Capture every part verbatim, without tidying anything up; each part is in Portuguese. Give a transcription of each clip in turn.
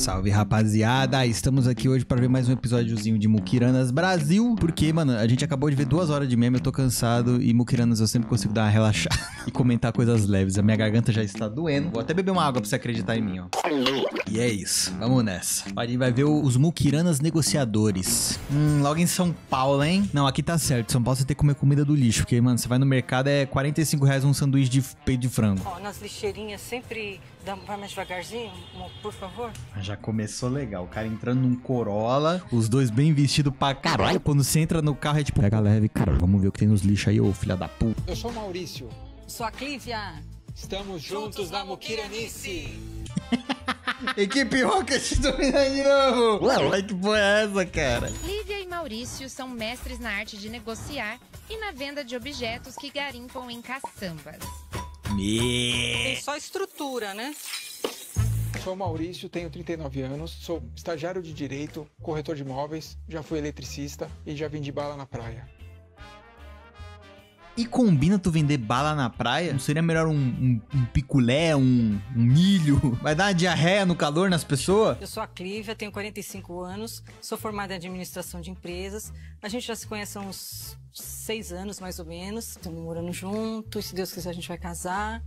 Salve, rapaziada! Estamos aqui hoje para ver mais um episódiozinho de Mukiranas Brasil. Porque, mano, a gente acabou de ver duas horas de meme, eu tô cansado. E Mukiranas eu sempre consigo dar uma relaxada e comentar coisas leves. A minha garganta já está doendo. Vou até beber uma água pra você acreditar em mim, ó. E é isso, vamos nessa. A gente vai ver os Mukiranas negociadores. Hum, logo em São Paulo, hein? Não, aqui tá certo. São Paulo você tem que comer comida do lixo. Porque, mano, você vai no mercado é quarenta e cinco reais um sanduíche de peito de frango. Ó, nas lixeirinhas sempre dá, vai mais devagarzinho, por favor. Já começou legal. O cara entrando num Corolla, os dois bem vestidos pra caralho. Quando você entra no carro é tipo, pega leve, cara. Vamos ver o que tem nos lixos aí, ô filha da puta. Eu sou o Maurício. Sou a Clívia. Estamos juntos, juntos na Mukiranice. Equipe Rocket dominando de novo. Ué, que porra é essa, cara? Lívia e Maurício são mestres na arte de negociar e na venda de objetos que garimpam em caçambas. Me... Tem só estrutura, né? Sou o Maurício, tenho trinta e nove anos, sou estagiário de direito, corretor de imóveis, já fui eletricista e já vendi bala na praia. E combina tu vender bala na praia? Não seria melhor um, um, um piculé, um, um milho? Vai dar uma diarreia no calor nas pessoas? Eu sou a Clívia, tenho quarenta e cinco anos, sou formada em administração de empresas. A gente já se conhece há uns seis anos, mais ou menos. Estamos morando juntos, se Deus quiser a gente vai casar.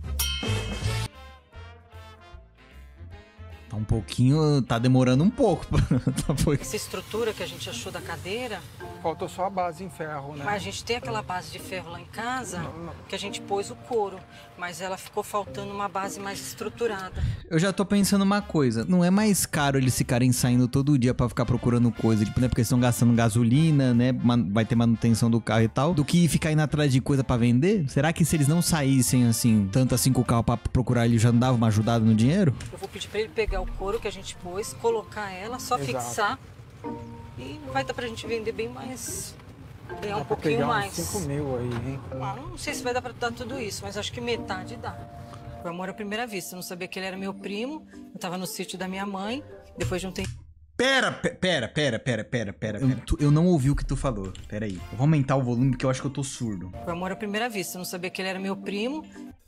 Tá um pouquinho... Tá demorando um pouco. Essa estrutura que a gente achou da cadeira... Faltou só a base em ferro, né? Mas a gente tem aquela base de ferro lá em casa, que a gente pôs o couro. Mas ela ficou faltando uma base mais estruturada. Eu já tô pensando uma coisa. Não é mais caro eles ficarem saindo todo dia pra ficar procurando coisa, tipo, né? Porque eles estão gastando gasolina, né? Vai ter manutenção do carro e tal. Do que ficar indo atrás de coisa pra vender? Será que se eles não saíssem, assim, tanto assim com o carro pra procurar, ele já não dava uma ajudada no dinheiro? Eu vou pedir pra ele pegar o couro que a gente pôs, colocar ela, só Exato. fixar. E vai dar pra gente vender bem mais, ganhar um pouquinho pegar mais. cinco mil aí, hein? Ah, não sei se vai dar pra dar tudo isso, mas acho que metade dá. Foi amor à primeira vista, eu não sabia que ele era meu primo, eu tava no sítio da minha mãe, depois de um tempo... Pera, pe- pera, pera, pera, pera, pera. Eu, tu, eu não ouvi o que tu falou, pera aí. Eu vou aumentar o volume porque eu acho que eu tô surdo. Foi amor à primeira vista, eu não sabia que ele era meu primo.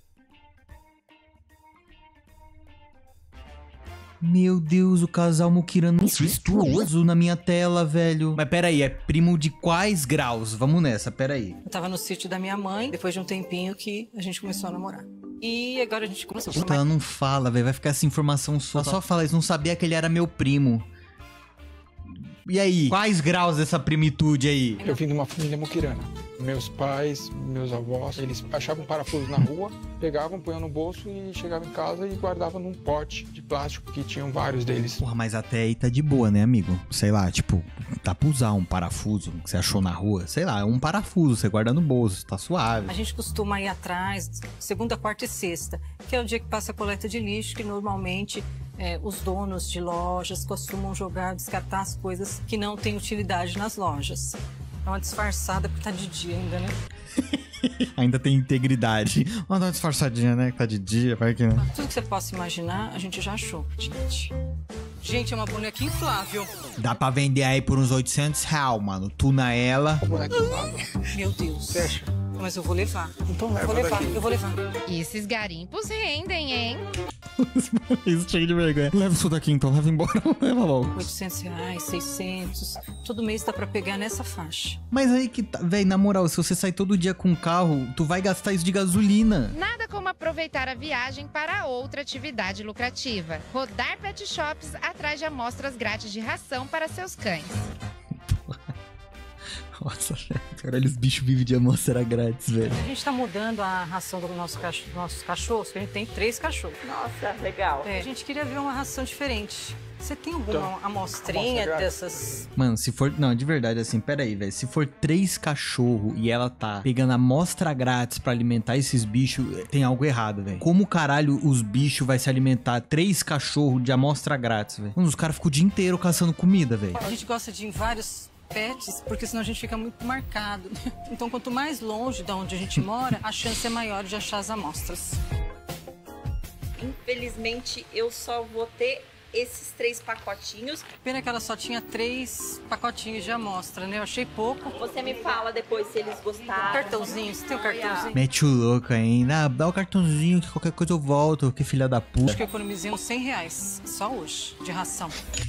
Meu Deus, o casal Mukirana incestuoso na minha tela, velho. Mas pera aí, é primo de quais graus? Vamos nessa, pera aí. Eu tava no sítio da minha mãe, depois de um tempinho que a gente começou a namorar. E agora a gente começou a Puta, ela não fala, velho, vai ficar essa informação só. Ela só fala, eles não sabiam que ele era meu primo. E aí, quais graus dessa primitude aí? Eu vim de uma família mukirana. Meus pais, meus avós, eles achavam parafusos na rua, pegavam, punham no bolso e chegavam em casa e guardavam num pote de plástico que tinham vários deles. Porra, mas até aí tá de boa, né, amigo? Sei lá, tipo, dá pra usar um parafuso que você achou na rua. Sei lá, é um parafuso, você guarda no bolso, tá suave. A gente costuma ir atrás, segunda, quarta e sexta, que é o dia que passa a coleta de lixo, que normalmente... É, os donos de lojas costumam jogar, descartar as coisas que não têm utilidade nas lojas. É uma disfarçada porque tá de dia ainda, né? Ainda tem integridade. Vamos dar uma disfarçadinha, né? Que tá de dia, vai que... Tudo que você possa imaginar, a gente já achou. Gente, gente, é uma boneca inflável. Dá pra vender aí por uns oitocentos reais, mano. Tuna ela. Meu Deus. Fecha. Mas eu vou levar. Então leva vou levar, daqui. eu vou levar. E esses garimpos rendem, hein? Isso cheio de vergonha. Leva isso daqui então, leva embora. Leva logo. oitocentos reais, seiscentos. Todo mês dá pra pegar nessa faixa. Mas aí que tá, véi, na moral, se você sai todo dia com um carro, tu vai gastar isso de gasolina. Nada como aproveitar a viagem para outra atividade lucrativa. Rodar pet shops atrás de amostras grátis de ração para seus cães. Nossa, velho. Caralho, os bichos vivem de amostra grátis, velho. A gente tá mudando a ração dos nosso cach nossos cachorros, porque a gente tem três cachorros. Nossa, legal. É, a gente queria ver uma ração diferente. Você tem alguma Então, amostrinha amostra dessas? Mano, se for... Não, de verdade, assim, pera aí, velho. Se for três cachorros e ela tá pegando amostra grátis pra alimentar esses bichos, tem algo errado, velho. Como caralho os bichos vai se alimentar três cachorros de amostra grátis, velho? Os caras ficam o dia inteiro caçando comida, velho. A gente gosta de ir em vários pets, porque senão a gente fica muito marcado. Então, quanto mais longe de onde a gente mora, a chance é maior de achar as amostras. Infelizmente, eu só vou ter esses três pacotinhos. Pena que ela só tinha três pacotinhos de amostra, né? Eu achei pouco. Você me fala depois se eles gostaram. Cartãozinho, você tem um cartãozinho? Mete o louco ainda. Ah, dá o cartãozinho que qualquer coisa eu volto. Que filha da puta. Acho que eu economizei uns cem reais, só hoje, de ração.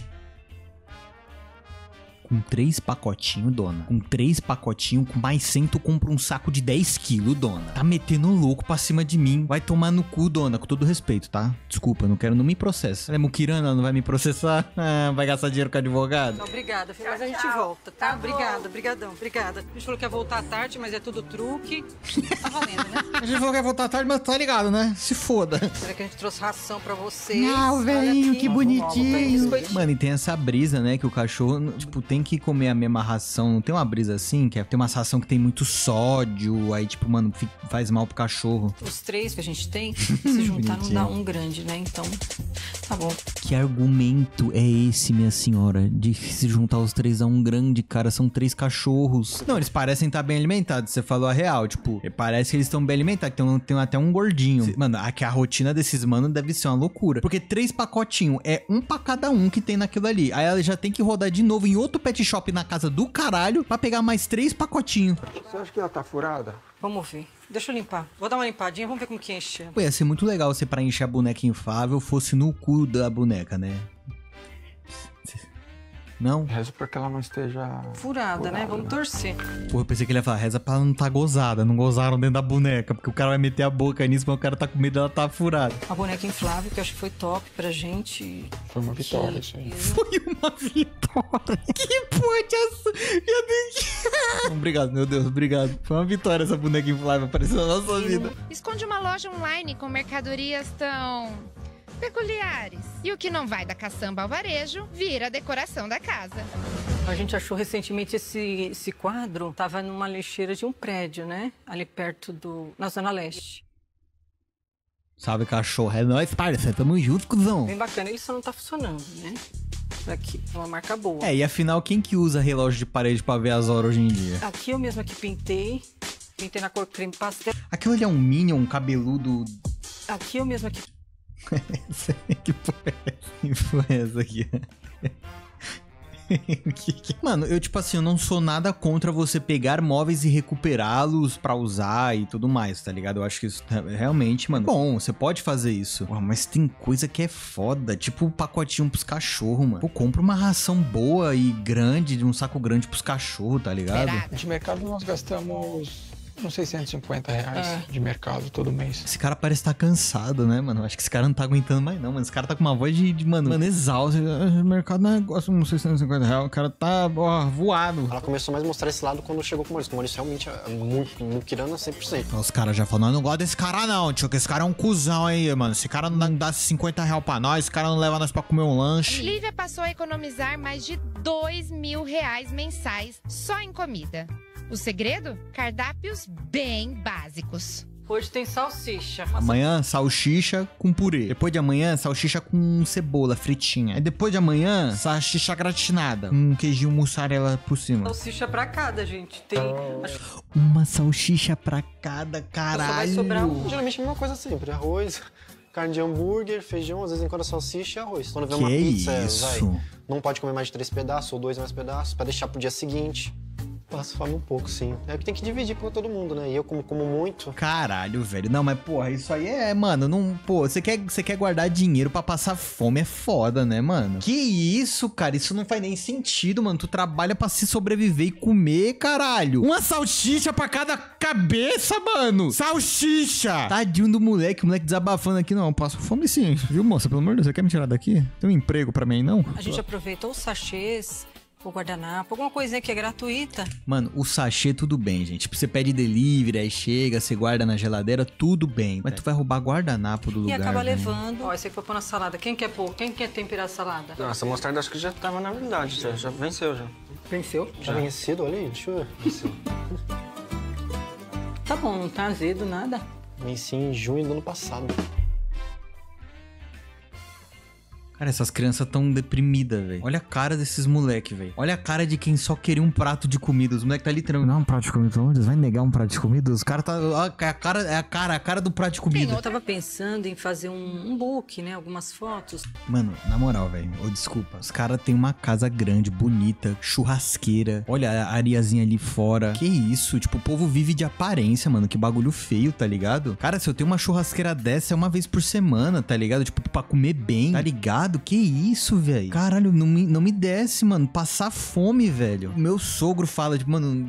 Com três pacotinhos, dona. Com três pacotinhos, com mais cem, tu compra um saco de dez quilos, dona. Tá metendo louco pra cima de mim. Vai tomar no cu, dona, com todo respeito, tá? Desculpa, não quero, não me processa. Ela é muquirana, não vai me processar? Ah, vai gastar dinheiro com advogado? Não, obrigada, filha, mas a gente volta, tá? Obrigada, brigadão, obrigada. A gente falou que ia voltar à tarde, mas é tudo truque. Tá valendo, né? A gente falou que ia voltar à tarde, mas tá ligado, né? Se foda. Será que a gente trouxe ração pra vocês? Ah, o velhinho, que bonitinho. Biscoitinho. Mano, e tem essa brisa, né? Que o cachorro, tipo, tem que comer a mesma ração. Não tem uma brisa assim? Que é, tem uma ração que tem muito sódio. Aí, tipo, mano, fica, faz mal pro cachorro. Os três que a gente tem, se juntar não dá um grande, né? Então, tá bom. Que argumento é esse, minha senhora? De se juntar os três a um grande, cara. São três cachorros. Não, eles parecem estar bem alimentados. Você falou a real. Tipo, parece que eles estão bem alimentados. Tem, um, tem até um gordinho. Mano, aqui a rotina desses manos deve ser uma loucura. Porque três pacotinhos é um pra cada um que tem naquilo ali. Aí ela já tem que rodar de novo em outro pet shop na casa do caralho pra pegar mais três pacotinhos. Você acha que ela tá furada? Vamos ver. Deixa eu limpar. Vou dar uma limpadinha, vamos ver como que enche. Pô, ia ser muito legal se pra encher a boneca inflável fosse no cu da boneca, né? Não? Rezo pra que ela não esteja... Furada, furada, né? Vamos torcer. Pô, eu pensei que ele ia falar, reza pra ela não tá gozada. Não gozaram dentro da boneca, porque o cara vai meter a boca nisso, mas o cara tá com medo dela tá furada. A boneca inflável, que eu acho que foi top pra gente. Foi uma vitória, isso aí. Foi uma vitória. Que porra de ação. Meu Deus. Obrigado, meu Deus, obrigado. Foi uma vitória essa boneca inflável apareceu na nossa vida. Esconde uma loja online com mercadorias tão... peculiares. E o que não vai da caçamba ao varejo, vira a decoração da casa. A gente achou recentemente esse, esse quadro, tava numa lixeira de um prédio, né? Ali perto do... na Zona Leste. Salve, cachorro. É nóis, parça. Tamo junto, cuzão. Bem bacana. Ele só não tá funcionando, né? Aqui, é uma marca boa. É, e afinal, quem que usa relógio de parede pra ver as horas hoje em dia? Aqui eu mesma que pintei. Pintei na cor creme pastel. Aquilo ali é um Minion, um cabeludo... Aqui eu mesma que... Que porra é essa? Que porra é essa aqui? Mano, eu tipo assim, eu não sou nada contra você pegar móveis e recuperá-los pra usar e tudo mais, tá ligado? Eu acho que isso realmente, mano, bom, você pode fazer isso. Pô, mas tem coisa que é foda, tipo o pacotinho pros cachorros, mano. Pô, compra uma ração boa e grande, de um saco grande pros cachorros, tá ligado? De mercado nós gastamos... uns seiscentos e cinquenta reais é. de mercado todo mês. Esse cara parece estar cansado, né, mano? Acho que esse cara não tá aguentando mais, não, mano. Esse cara tá com uma voz de, de mano, mano, exausto. O mercado não gosta de uns seiscentos e cinquenta reais. O cara tá, ó, voado. Ela começou mais a mostrar esse lado quando chegou com o Maurício. O Maurício realmente é muito muquirana cem por cento. Os caras já falaram, eu não gosto desse cara não, tio, que esse cara é um cuzão aí, mano. Esse cara não dá cinquenta reais pra nós, esse cara não leva nós pra comer um lanche. Lívia passou a economizar mais de dois mil reais mensais só em comida. O segredo? Cardápios bem básicos. Hoje tem salsicha. Amanhã, salsicha com purê. Depois de amanhã, salsicha com cebola fritinha. Aí depois de amanhã, salsicha gratinada. Com um queijinho mussarela por cima. Salsicha pra cada, gente. Tem... Uma salsicha pra cada, caralho. Só vai sobrar um. Geralmente é a mesma coisa sempre. Arroz, carne de hambúrguer, feijão, às vezes em quando salsicha e arroz. Quando vem uma pizza, isso? vai, não pode comer mais de três pedaços ou dois mais pedaços pra deixar pro dia seguinte. Passa fome um pouco, sim. É que tem que dividir pra todo mundo, né? E eu como, como muito. Caralho, velho. Não, mas porra, isso aí é, mano, não... Pô, você quer, você quer guardar dinheiro pra passar fome, é foda, né, mano? Que isso, cara? Isso não faz nem sentido, mano. Tu trabalha pra se sobreviver e comer, caralho. Uma salsicha pra cada cabeça, mano. Salsicha! Tadinho do moleque, o moleque desabafando aqui. Não, eu passo fome sim, viu, moça? Pelo amor de Deus, você quer me tirar daqui? Tem um emprego pra mim, não? A gente aproveitou os sachês... o guardanapo, alguma coisinha que é gratuita. Mano, o sachê tudo bem, gente. Tipo, você pede delivery, aí chega, você guarda na geladeira, tudo bem. Mas tu vai roubar guardanapo do e lugar, E acaba né? levando. Ó, esse aqui foi pôr na salada. Quem quer pôr? Quem quer temperar a salada? Não, essa mostarda acho que já tava na verdade. Já, já venceu, já. Venceu? Já vencido ali? Deixa eu ver. Venceu. Tá bom, não tá azedo, nada. Venci em junho do ano passado. Cara, essas crianças tão deprimidas, velho. Olha a cara desses moleque, velho. Olha a cara de quem só queria um prato de comida. Os moleques tá literalmente... Não, um prato de comida, onde? Vai negar um prato de comida? Os caras tá... A cara, é a cara, a cara do prato de comida. Eu tava pensando em fazer um, um book, né? Algumas fotos. Mano, na moral, velho. Ô, desculpa. Os caras têm uma casa grande, bonita, churrasqueira. Olha a areazinha ali fora. Que isso? Tipo, o povo vive de aparência, mano. Que bagulho feio, tá ligado? Cara, se eu tenho uma churrasqueira dessa, é uma vez por semana, tá ligado? Tipo, pra comer bem, tá ligado? Que isso, velho? Caralho, não me, não me desce, mano. Passar fome, velho. O meu sogro fala, tipo, mano...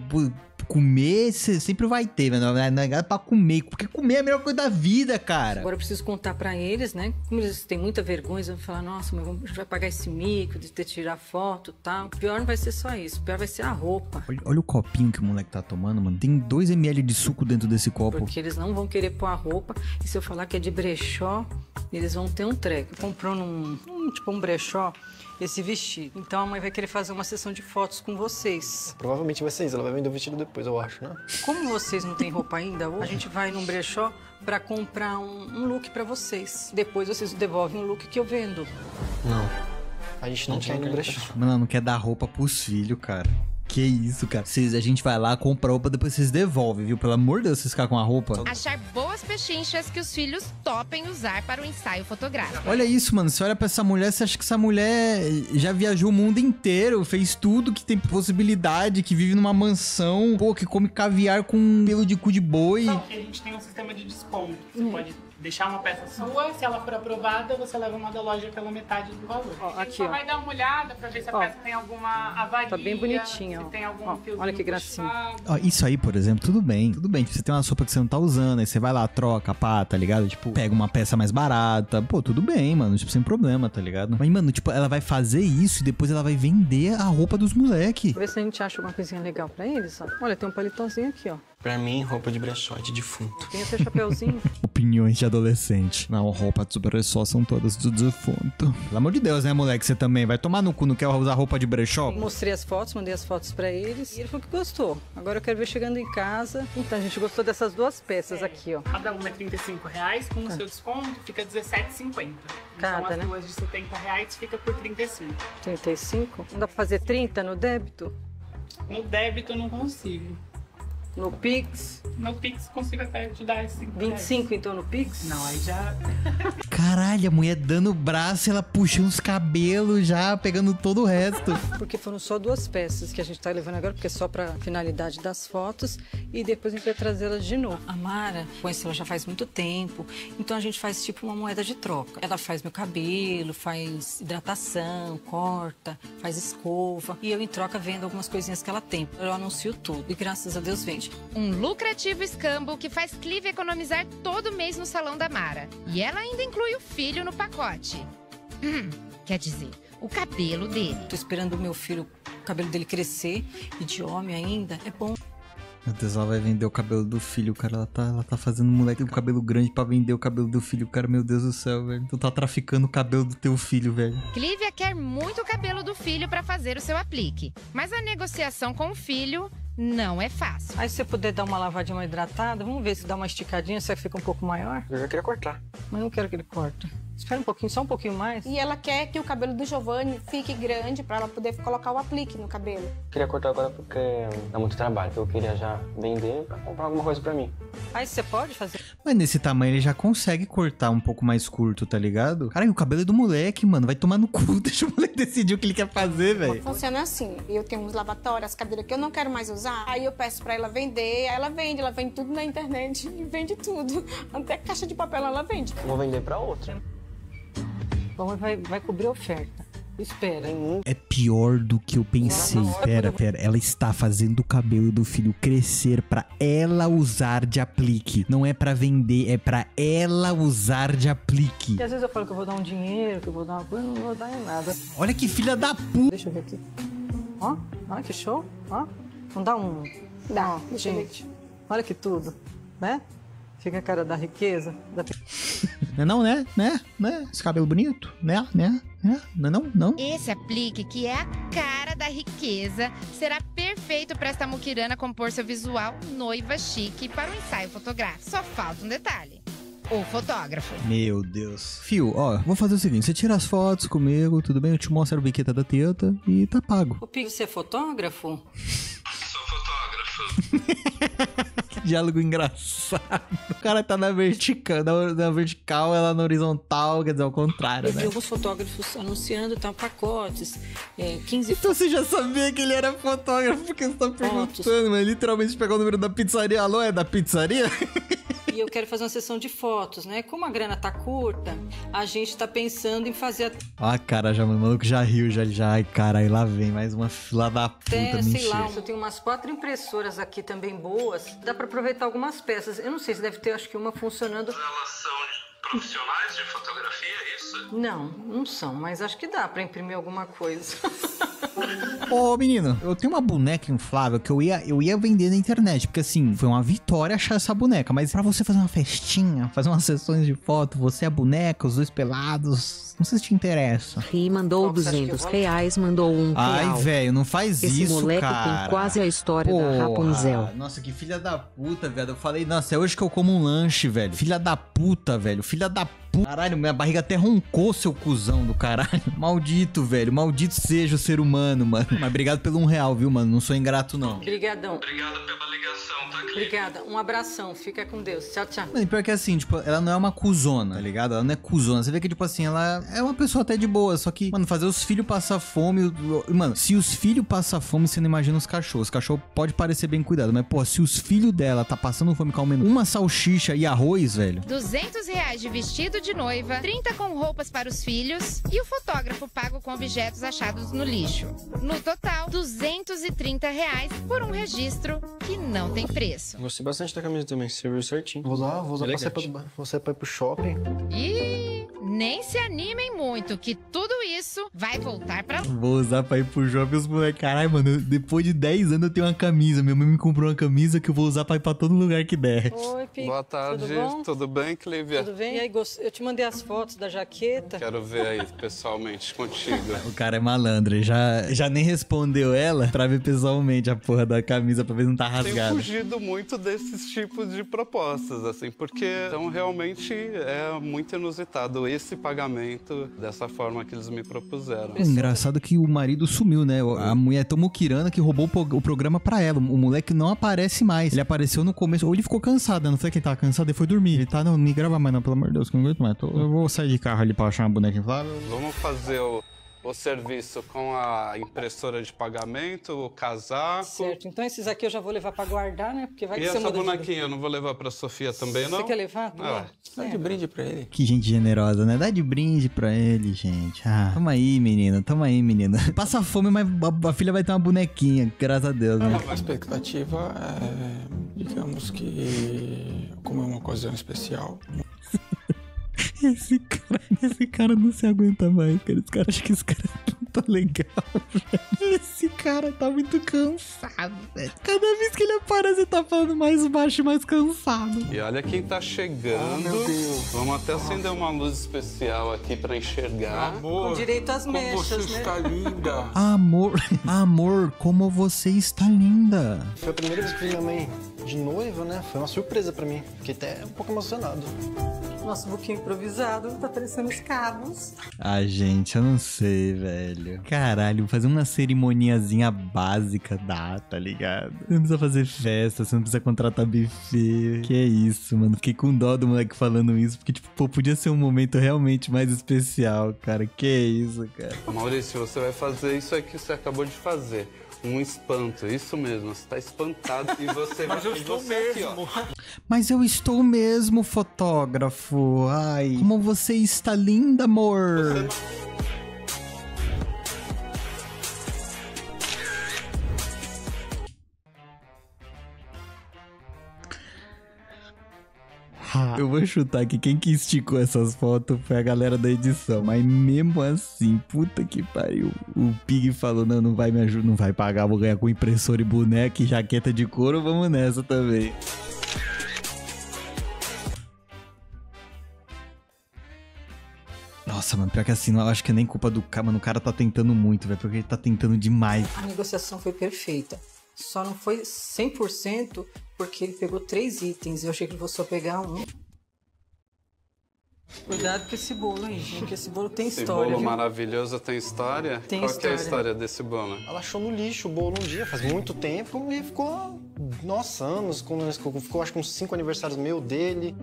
Comer, você sempre vai ter, velho. Não é pra comer, porque comer é a melhor coisa da vida, cara. Agora eu preciso contar pra eles, né? Como eles têm muita vergonha, eles vão falar, nossa, mas a gente vai pagar esse mico de ter que tirar foto e tal. O pior não vai ser só isso, o pior vai ser a roupa. Olha, olha o copinho que o moleque tá tomando, mano. Tem dois mililitros de suco dentro desse copo. Porque eles não vão querer pôr a roupa. E se eu falar que é de brechó, eles vão ter um treco. Comprou num, num tipo um brechó, esse vestido. Então a mãe vai querer fazer uma sessão de fotos com vocês. Provavelmente vai ser isso, ela vai vender o vestido depois, eu acho, né? Como vocês não têm roupa ainda, a gente vai num brechó pra comprar um, um look pra vocês. Depois vocês devolvem o look que eu vendo. Não. A gente não, não quer ir no brechó. Mano, não quer dar roupa pros filhos, cara. Que isso, cara. Vocês, a gente vai lá, compra roupa, depois vocês devolvem, viu? Pelo amor de Deus, vocês ficar com a roupa. Achar boas pechinchas que os filhos topem usar para o ensaio fotográfico. Olha isso, mano. Você olha pra essa mulher, você acha que essa mulher já viajou o mundo inteiro, fez tudo que tem possibilidade, que vive numa mansão, pô, que come caviar com pelo de cu de boi. Só que a gente tem um sistema de desconto. Você hum. pode deixar uma peça sua, se ela for aprovada, você leva uma da loja pela metade do valor. Ó, aqui, só ó. vai dar uma olhada pra ver se a ó, peça tem alguma avaria. Tá bem bonitinho, se ó. tem algum ó, olha que gracinha. Ó, isso aí, por exemplo, tudo bem. Tudo bem, você tem uma sopa que você não tá usando, aí você vai lá, troca, pá, tá ligado? Tipo, pega uma peça mais barata. Pô, tudo bem, mano, tipo, sem problema, tá ligado? Mas, mano, tipo, ela vai fazer isso e depois ela vai vender a roupa dos moleque. Vê se a gente acha alguma coisinha legal pra eles, ó. Olha, tem um paletôzinho aqui, ó. Pra mim, roupa de brechó é de defunto. Tem esse chapeuzinho. Opiniões de adolescente. Não, roupa de brechó são todas do defunto. Pelo amor de Deus, né, moleque? Você também vai tomar no cu, não quer usar roupa de brechó? Mostrei as fotos, mandei as fotos pra eles. E ele falou que gostou. Agora eu quero ver chegando em casa. Então, a gente gostou dessas duas peças é. aqui, ó. Cada uma é trinta e cinco reais. Com tá. o seu desconto, fica dezessete reais e cinquenta centavos. Cada, então, as né? duas de setenta reais fica por trinta e cinco reais. trinta e cinco? Não dá pra fazer trinta no débito? No débito eu não consigo. No Pix? No Pix consigo até te dar esse vinte e cinco então no Pix? Não, aí já... Caralho, a mulher dando o braço, ela puxando os cabelos já, pegando todo o resto. Porque foram só duas peças que a gente tá levando agora, porque é só pra finalidade das fotos. E depois a gente vai trazê-las de novo. A Mara conhece ela já faz muito tempo, então a gente faz tipo uma moeda de troca. Ela faz meu cabelo, faz hidratação, corta, faz escova. E eu em troca vendo algumas coisinhas que ela tem. Eu anuncio tudo e graças a Deus vende. Um lucrativo escambo que faz Clive economizar todo mês no salão da Mara. E ela ainda inclui o filho no pacote. Hum, quer dizer, o cabelo dele. Tô esperando o meu filho, o cabelo dele crescer. E de homem ainda, é bom. Meu Deus, ela vai vender o cabelo do filho, cara. Ela tá, ela tá fazendo um moleque com cabelo grande pra vender o cabelo do filho, cara. Meu Deus do céu, velho. Tu tá traficando o cabelo do teu filho, velho. Clívia quer muito o cabelo do filho pra fazer o seu aplique. Mas a negociação com o filho não é fácil. Aí se você puder dar uma lavadinha, uma hidratada, vamos ver se dá uma esticadinha, será que fica um pouco maior? Eu já queria cortar. Mas não quero que ele corte. Espera um pouquinho, só um pouquinho mais. E ela quer que o cabelo do Giovanni fique grande pra ela poder colocar o aplique no cabelo. Queria cortar agora porque dá muito trabalho. Eu queria já vender pra comprar alguma coisa pra mim. Aí você pode fazer? Mas nesse tamanho ele já consegue cortar um pouco mais curto, tá ligado? Cara, o cabelo é do moleque, mano. Vai tomar no cu. Deixa o moleque decidir o que ele quer fazer, velho. Funciona assim. Eu tenho uns lavatórios, as cadeiras que eu não quero mais usar. Aí eu peço pra ela vender. Aí ela vende. Ela vende tudo na internet e vende tudo. Até caixa de papel ela vende. Vou vender pra outra. Bom, vai, vai cobrir a oferta. Espera. É pior do que eu pensei. Pera, pera. Ela está fazendo o cabelo do filho crescer pra ela usar de aplique. Não é pra vender, é pra ela usar de aplique. E às vezes eu falo que eu vou dar um dinheiro, que eu vou dar uma coisa, não vou dar em nada. Olha que filha da puta. Deixa eu ver aqui. Ó, olha que show. Ó, não dá um... Dá, ó, deixa eu ver. gente, olha que tudo, né? Fica a cara da riqueza. Da... Não é não, né? Né? Né? Esse cabelo bonito? Né? Né? Né? Não é não? Não? Esse aplique, que é a cara da riqueza, será perfeito para esta muquirana compor seu visual noiva chique para o ensaio fotográfico. Só falta um detalhe. o fotógrafo. Meu Deus. Fio, ó, vou fazer o seguinte, você tira as fotos comigo, tudo bem? Eu te mostro a biqueta da teta e tá pago. Ô, Pig, você é fotógrafo? Sou fotógrafo. Que diálogo engraçado. O cara tá na vertical, na, na vertical, ela na horizontal, quer dizer, ao contrário, Eu né? vi alguns fotógrafos anunciando tal pacotes, é, quinze Então você já sabia que ele era fotógrafo, porque você tá perguntando, mas literalmente pegou o número da pizzaria. Alô, é da pizzaria? E eu quero fazer uma sessão de fotos, né? Como a grana tá curta, a gente tá pensando em fazer Ó a cara já, mano, o maluco já riu, já, já, ai, caralho, lá vem mais uma fila da puta, até, mentira. sei lá, eu tenho umas quatro impressoras aqui também boas. Dá pra aproveitar algumas peças. Eu não sei se deve ter, acho que uma funcionando. Elas são profissionais de fotografia, é isso? Não, não são, mas acho que dá pra imprimir alguma coisa. Ô, menino, eu tenho uma boneca inflável que eu ia, eu ia vender na internet, porque assim, foi uma vitória achar essa boneca, mas pra você fazer uma festinha, fazer umas sessões de foto, você é a boneca, os dois pelados, não sei se te interessa. Ri mandou duzentos reais, mandou um Ai, real. velho, não faz Esse isso, moleque cara. tem quase a história Porra, da Rapunzel. Nossa, que filha da puta, velho. Eu falei, nossa, é hoje que eu como um lanche, velho. Filha da puta, velho. Filha da puta. Caralho, minha barriga até roncou, seu cuzão do caralho. Maldito, velho. Maldito seja o ser humano, mano. Mas obrigado pelo um real, viu, mano? Não sou ingrato, não. Obrigadão. Obrigado pela ligação, tá aqui. Obrigada. Um abração. Fica com Deus. Tchau, tchau. Mano, e pior que assim, tipo, ela não é uma cuzona, tá ligado? Ela não é cuzona. Você vê que, tipo assim, ela é uma pessoa até de boa. Só que, mano, fazer os filhos passar fome... Mano, se os filhos passam fome, você não imagina os cachorros. Os cachorros pode parecer bem cuidado, mas, pô, se os filhos dela tá passando fome comendo uma salsicha e arroz, velho... duzentos reais de vestido de noiva, trinta com roupas para os filhos e o fotógrafo pago com objetos achados no lixo. No total, duzentos e trinta reais por um registro que não tem preço. Gostei bastante da camisa também, serviu certinho. Vou usar, vou usar pra sair, pra, vou sair pra ir pro shopping. E nem se animem muito, que tudo isso vai voltar pra... Vou usar pra ir pro shopping os moleques. Caralho, mano, eu- depois de dez anos eu tenho uma camisa. Minha mãe me comprou uma camisa que eu vou usar pra ir pra todo lugar que der. Oi, Pig. Boa tarde, Tudo bom? tudo bem, Clívia? Tudo bem? E aí, gost- eu te mandei as fotos da jaqueta. Quero ver aí pessoalmente contigo. O cara é malandro, ele já, já nem respondeu ela pra ver pessoalmente a porra da camisa pra ver se não tá Tenho rasgada. fugido muito desses tipos de propostas, assim, porque então realmente é muito inusitado esse pagamento dessa forma que eles me propuseram. É engraçado que o marido sumiu, né? A mulher é tão muquirana que roubou o pro- o programa pra ela. O moleque não aparece mais. Ele apareceu no começo, ou ele ficou cansado, né? Não foi que ele tava cansado, ele foi dormir. Ele tá, não, não me grava mais não, pelo amor de Deus, que eu não aguento mais. Tô- Eu vou sair de carro ali pra achar uma boneca inflável. Vamos fazer o, o serviço com a impressora de pagamento, o casaco. Certo, então esses aqui eu já vou levar pra guardar, né? Porque vai E que você essa muda de... bonequinha, eu não vou levar pra Sofia também, não? Você quer levar? Tá Ah, Dá de brinde pra ele. Que gente generosa, né? Dá de brinde pra ele, gente. Ah, tamo aí, menina. Tamo aí, menina. Passa fome, mas a, a filha vai ter uma bonequinha, graças a Deus, né? A expectativa é, digamos que, como é uma ocasião especial, Esse cara, esse cara não se aguenta mais, cara. Esse cara, acho que esse cara não tá legal, velho. Esse cara tá muito cansado, velho. Cada vez que ele aparece, ele tá falando mais baixo e mais cansado. E olha quem tá chegando. meu Deus. Vamos até acender uma luz especial aqui pra enxergar. amor, Com direito às como você mechas, né? está linda. Amor, amor, como você está linda. Foi a primeira vez que vi minha mãe de noiva, né? Foi uma surpresa pra mim. Fiquei até um pouco emocionado. Nosso buquinho improvisado, tá parecendo os cabos. Ah, gente, eu não sei, velho. Caralho, fazer uma cerimoniazinha básica dá, tá ligado? Você não precisa fazer festa, você não precisa contratar buffet. Que é isso, mano. Fiquei com dó do moleque falando isso, porque, tipo, pô, podia ser um momento realmente mais especial, cara. Que é isso, cara. Maurício, você vai fazer isso aí que você acabou de fazer. Um espanto, isso mesmo. Você tá espantado e você Mas vai... eu e estou você aqui, mesmo. ó. Mas eu estou mesmo, fotógrafo. Ai, como você está linda, amor. Eu vou chutar que quem que esticou essas fotos foi a galera da edição. Mas mesmo assim, puta que pariu. O Pig falou, não, não vai me ajudar, não vai pagar, vou ganhar com impressora e boneca e jaqueta de couro, vamos nessa também. Nossa, mano, pior que assim, eu acho que é nem culpa do cara, mano, o cara tá tentando muito, velho, porque ele tá tentando demais. A negociação foi perfeita. Só não foi cem por cento porque ele pegou três itens. Eu achei que ele fosse só pegar um. Cuidado com esse bolo aí, gente, porque esse bolo tem Esse história, bolo viu? maravilhoso tem história? Tem Qual história. que é a história desse bolo? Ela achou no lixo o bolo um dia, faz muito tempo, e ficou, nossa, anos, quando ficou acho que uns cinco aniversários meu dele.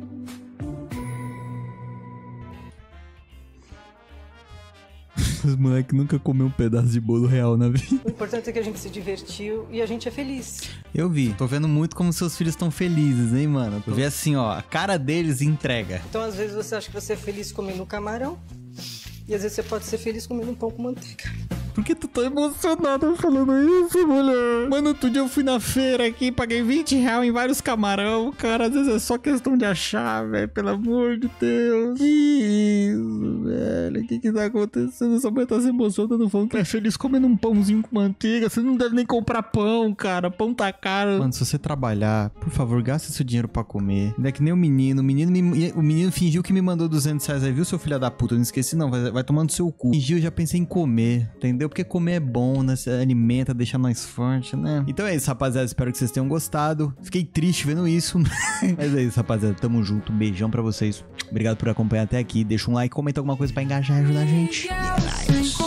Os moleques nunca comeu um pedaço de bolo real na vida. O importante é que a gente se divertiu e a gente é feliz. Eu vi. Tô vendo muito como seus filhos estão felizes, hein, mano? Eu vi assim, ó, a cara deles entrega. Então, às vezes, você acha que você é feliz comendo camarão e às vezes você pode ser feliz comendo um pão com manteiga. Por que tu tá emocionada falando isso, mulher? Mano, outro dia eu fui na feira aqui, paguei vinte reais em vários camarão. Cara, às vezes é só questão de achar, velho. Pelo amor de Deus. Que isso, velho. O que que tá acontecendo? Essa mulher tá se emocionando falando que é feliz comendo um pãozinho com manteiga. Você não deve nem comprar pão, cara. Pão tá caro. Mano, se você trabalhar, por favor, gaste seu dinheiro pra comer. Não é que nem o menino. O menino, me... o menino fingiu que me mandou duzentos reais aí, viu, seu filho da puta? Eu não esqueci, não. Vai, vai tomando seu cu. Fingiu, eu já pensei em comer, entendeu? Porque comer é bom, né? Você alimenta, deixa nós fortes, né? Então é isso, rapaziada. Espero que vocês tenham gostado. Fiquei triste vendo isso. Mas é isso, rapaziada. Tamo junto. Um beijão pra vocês. Obrigado por acompanhar até aqui. Deixa um like, comenta alguma coisa pra engajar e ajudar a gente. E é nóis.